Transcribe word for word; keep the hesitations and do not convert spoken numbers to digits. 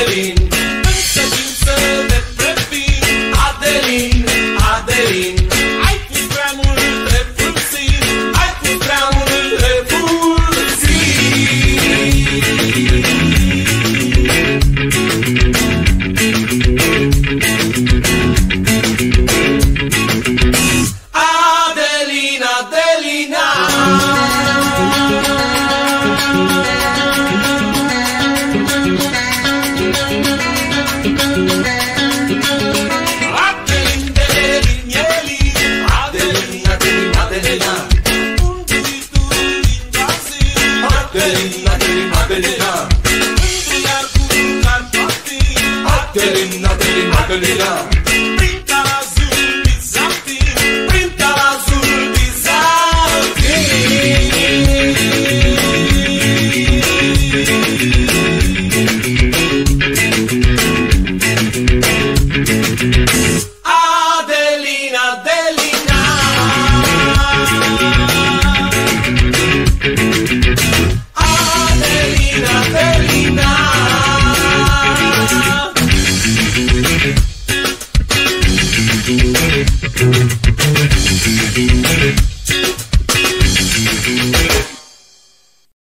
Adeline, însă timp să ne previn. Adeline, Adeline, ai pus prea multe fulsii, ai pus prea multe fulsii. Adeline, Adelina, Adeline, Adeline, Adeline, Adelina, unde ești tu din Vasi? Adeline, Adeline, Adelina, unde iar cu Carpatii? Adeline, Adeline, Adelina.